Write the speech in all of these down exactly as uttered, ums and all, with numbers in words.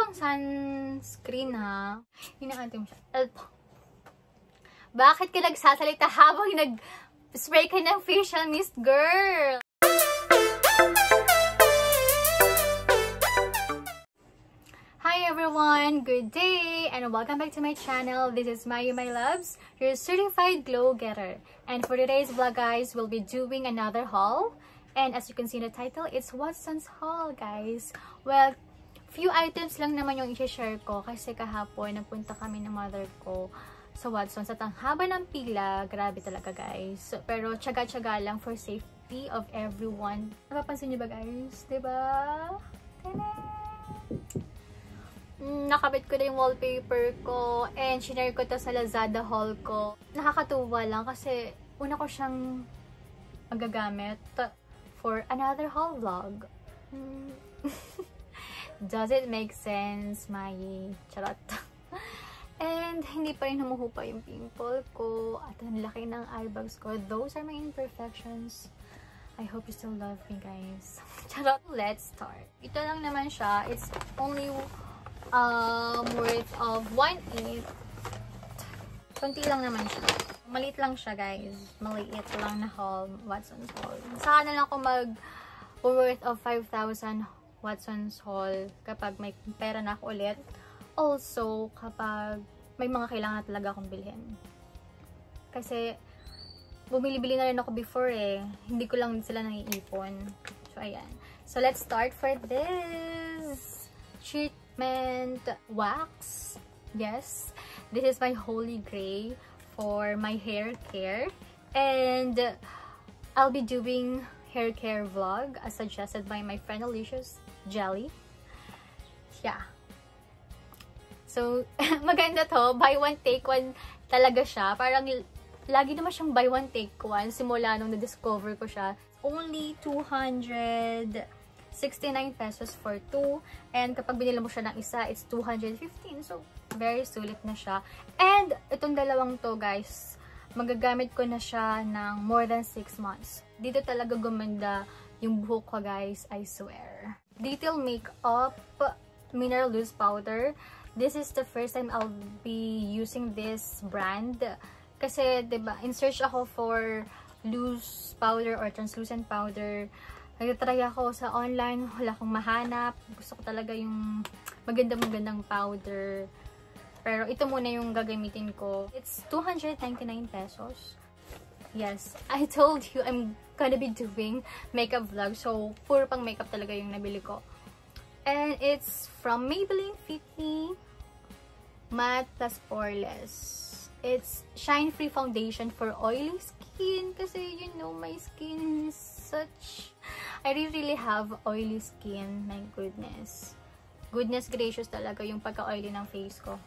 pang sunscreen ha. Hinaantin mo siya. Elpo. Bakit ka nagsasalita habang nag-spray ka ng facial mist, girl? Hi everyone! Good day! And welcome back to my channel. This is Mayu, my loves, your certified glow getter. And for today's vlog, guys, we'll be doing another haul. And as you can see in the title, it's Watson's haul, guys. Well, few items lang naman yung i-share ko kasi kahapon nagpunta kami ng mother ko sa Watson's at ang haba ng pila. Grabe talaga, guys. So, pero tsaga-tsaga lang for safety of everyone. Napapansin niyo ba, guys? Diba? Tada! Nakabit ko na yung wallpaper ko and shinare ko to sa Lazada haul ko. Nakakatuwa lang kasi una ko siyang magagamit for another haul vlog. Does it make sense, my charot? And hindi pa rin humuhupa yung pimple ko at ang laki ng eye bags ko. Those are my imperfections. I hope you still love me, guys. Charot. Let's start. Ito lang naman siya. It's only um, worth of one eighth. Kunti lang naman siya. Maliit lang siya, guys. Maliit lang na haul. Watson's haul. Saka na lang ako mag worth of five thousand Watson's haul kapag may pera na ako ulit. Also, kapag may mga kailangan na talaga akong bilhin. Kasi, bumili-bili na rin ako before eh. Hindi ko lang sila naiipon. So, ayan. So, let's start for this treatment wax. Yes. This is my holy grail for my hair care. And, I'll be doing hair care vlog as suggested by my friend Alicia's Jelly. Yeah. So, maganda to. Buy one, take one talaga siya. Parang, lagi naman siyang buy one, take one. Simula nung na-discover ko siya. Only two hundred sixty-nine pesos for two. And kapag binila mo siya ng isa, it's two hundred fifteen. So, very sulit na siya. And, itong dalawang to, guys, magagamit ko na siya ng more than six months. Dito talaga gumanda yung buhok ko, guys. I swear. Detail Makeup Mineral Loose Powder. This is the first time I'll be using this brand. Kasi, diba, in search ako for loose powder or translucent powder. Nag-try ako sa online. Wala akong mahanap. Gusto ko talaga yung magandang-magandang powder. Pero ito muna yung gagamitin ko. It's two hundred ninety-nine pesos. Yes, I told you I'm gonna be doing makeup vlog. So, puro pang makeup talaga yung nabili ko. And it's from Maybelline Fit Me Matte Plus Poreless. It's Shine Free Foundation for oily skin. Kasi, you know, my skin is such... I really, really have oily skin. My goodness. Goodness gracious talaga yung pagka-oily ng face ko.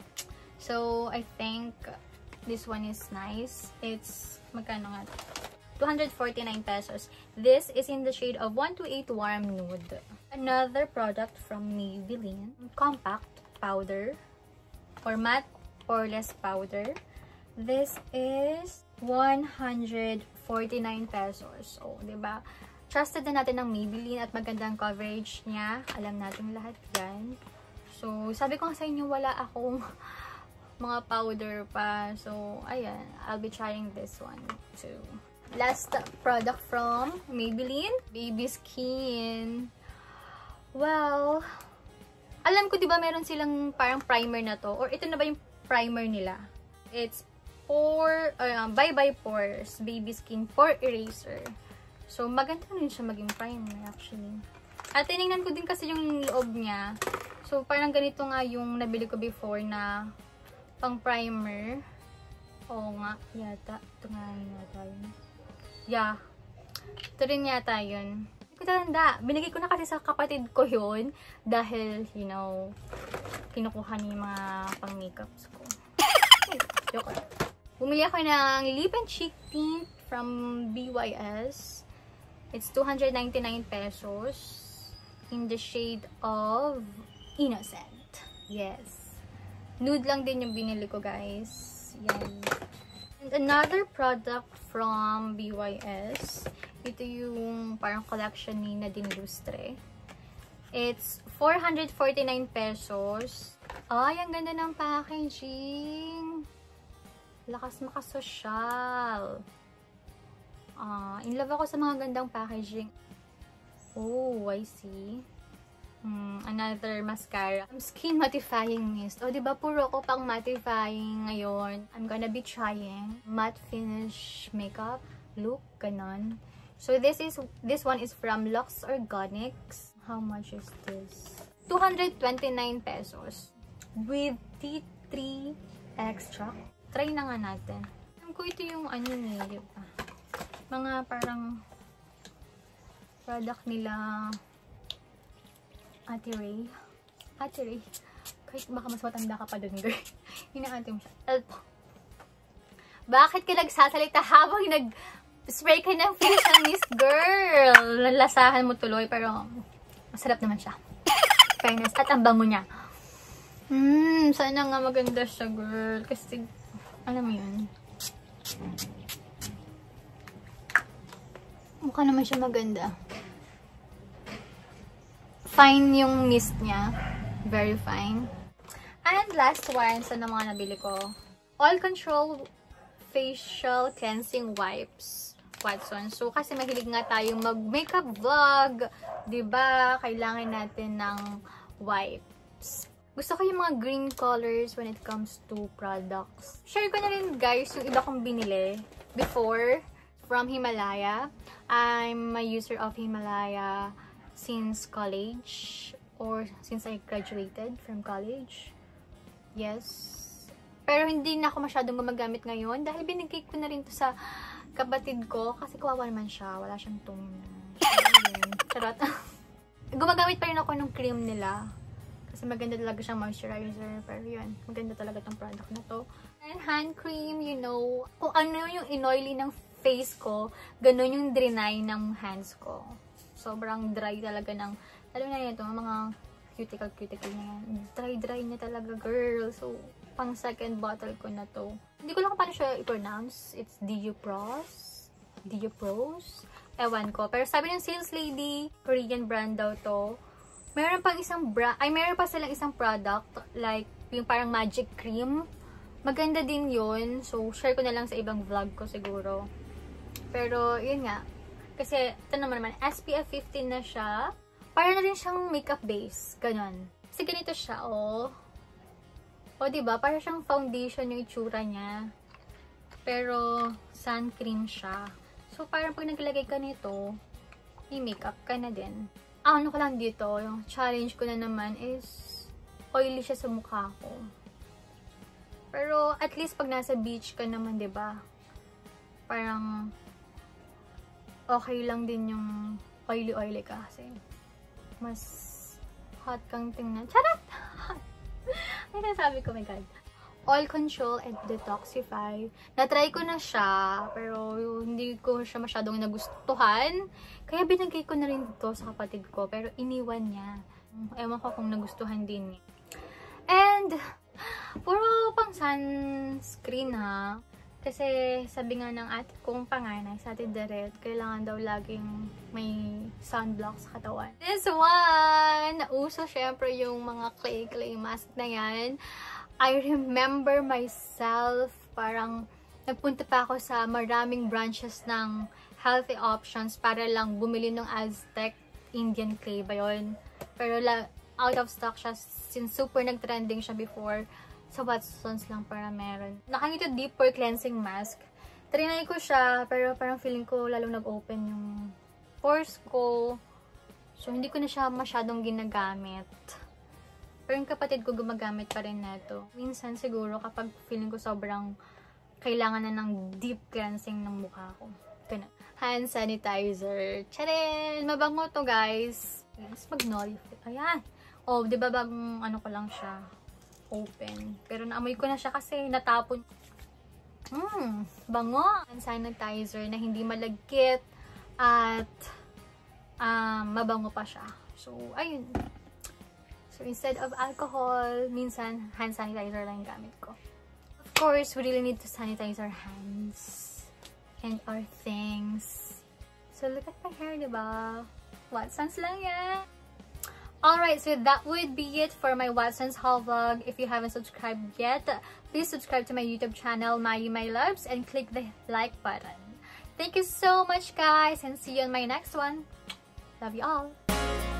So, I think this one is nice. It's, magkano nga? two hundred forty-nine pesos. This is in the shade of one two eight Warm Nude. Another product from Maybelline. Compact Powder. Or Matte Poreless Powder. This is one hundred forty-nine pesos. Oh, diba? Trusted na natin ng Maybelline at magandang coverage niya. Alam natin lahat yan. So, sabi ko nga sa inyo, wala akong mga powder pa. So, ayan. I'll be trying this one too. Last product from Maybelline. Baby Skin. Well, alam ko diba meron silang parang primer na to. Or ito na ba yung primer nila? It's Pore, uh, Bye Bye Pores Baby Skin Pore Eraser. So, maganda rin siya maging primer actually. At tinignan ko din kasi yung loob niya. So, parang ganito nga yung nabili ko before na pang primer. Oo nga, yata. Ito nga yata yun. Yeah. Ito rin yata yun. Hindi ko tanda. Binigay ko na kasi sa kapatid ko yun. Dahil, you know, kinukuha niya yung mga pang makeups ko. Joke. Bumili ako ng lip and cheek tint from B Y S. It's two hundred ninety-nine pesos. In the shade of Innocent. Yes. Nude lang din yung binili ko, guys. Yan. And another product from B Y S. Ito yung parang collection ni Nadine Lustre. It's four hundred forty-nine pesos. Ay, ang ganda ng packaging. Lakas makasosyal. Ah, in love ako sa mga gandang packaging. Oh, I see. Hmm, another mascara. Skin mattifying mist. O, oh, diba puro ko pang mattifying ngayon. I'm gonna be trying matte finish makeup look, ganon. So, this is, this one is from Lux Organics. How much is this? two hundred twenty-nine pesos. With tea tree extract. Try na nga natin. Alam ko ito yung ano niya, diba? Mga parang product nila Ate Ray. Ate Ray. Kahit baka mas matanda ka pa dun, girl. Hinaante mo siya. Elpo. Bakit ka nagsasalita habang nag-spray ka ng facial mist, girl? Lalasahan mo tuloy, pero masarap naman siya. Fairness. At ang bango niya. Hmm, sana nga maganda siya, girl. Kasi, alam mo yun. Mukha naman siya maganda. Fine yung mist niya. Very fine. And last one sa na mga nabili ko. All Control Facial Cleansing Wipes. Watson. So, kasi mahilig nga tayong mag-makeup vlog. Diba? Kailangan natin ng wipes. Gusto ko yung mga green colors when it comes to products. Share ko na rin, guys, yung iba kong binili before from Himalaya. I'm a user of Himalaya since college or since I graduated from college. Yes. Pero hindi na ako masyadong gumagamit ngayon dahil binigay ko na rin to sa kapatid ko kasi kawawa naman siya. Wala siyang toner. Charot. Gumagamit pa rin ako ng cream nila. Kasi maganda talaga siyang moisturizer. Pero yun, maganda talaga tong product na to. And hand cream, you know, kung ano yung inoily ng face ko, ganun yung drenay ng hands ko. Sobrang dry talaga ng, alam na yun ito, mga cuticle-cuticle na yan. Dry-dry na talaga, girl. So, pang second bottle ko na to. Hindi ko lang kung paano siya i-pronounce. It's Diupros. Diupros. Ewan ko. Pero sabi ng sales lady, Korean brand daw to. Meron pang isang brand, ay meron pa silang isang product, like, yung parang magic cream. Maganda din yun. So, share ko na lang sa ibang vlog ko siguro. Pero, yun nga. Kasi, ito naman naman, S P F fifteen na siya. Para na rin siyang makeup base. Ganon. Kasi ganito siya, oh. O, diba? Para siyang foundation yung itsura niya. Pero, sun cream siya. So, parang pag naglagay ka nito, may makeup ka na din. Ah, ano ko lang dito, yung challenge ko na naman is, oily siya sa mukha ko. Pero, at least pag nasa beach ka naman, diba? Parang, okay lang din yung oily-oily ka kasi mas hot kang tingnan. Charot! Ay, nasabi ko, my God. All Control and Detoxify. Na-try ko na siya, pero hindi ko siya masyadong nagustuhan. Kaya binigay ko na rin ito sa kapatid ko, pero iniwan niya. Ewan ko kung nagustuhan din. And, puro pang sunscreen ha. Kasi sabi nga ng ate kong panganay, sa ate Deret, kailangan daw laging may sunblock sa katawan. This one! Nauso syempre yung mga clay-clay mask na yan. I remember myself, parang nagpunta pa ako sa maraming branches ng healthy options para lang bumili ng Aztec Indian clay ba yun. Pero out of stock siya since super nag-trending siya before. Sa Watsons lang para meron. Nakangito deep pore cleansing mask. Trinay ko siya, pero parang feeling ko lalong nag-open yung pores ko. So, hindi ko na siya masyadong ginagamit. Pero yung kapatid ko gumagamit pa rin neto. Minsan siguro kapag feeling ko sobrang kailangan na ng deep cleansing ng mukha ko. Ito na. Hand sanitizer. Tcharin! Mabango to, guys. Mas Magnolia. Ayan. Oh, di ba bagong ano ko lang siya? Open. Pero naamoy ko na siya kasi natapon. Mmm, bango. Hand sanitizer na hindi malagkit at um, mabango pa siya. So, ayun. So, instead of alcohol, minsan hand sanitizer lang yung gamit ko. Of course, we really need to sanitize our hands and our things. So, look at my hair, diba? Watsons lang yan. Alright, so that would be it for my Watson's haul vlog. If you haven't subscribed yet, please subscribe to my YouTube channel, Mayi My Loves, and click the like button. Thank you so much, guys, and see you on my next one. Love you all.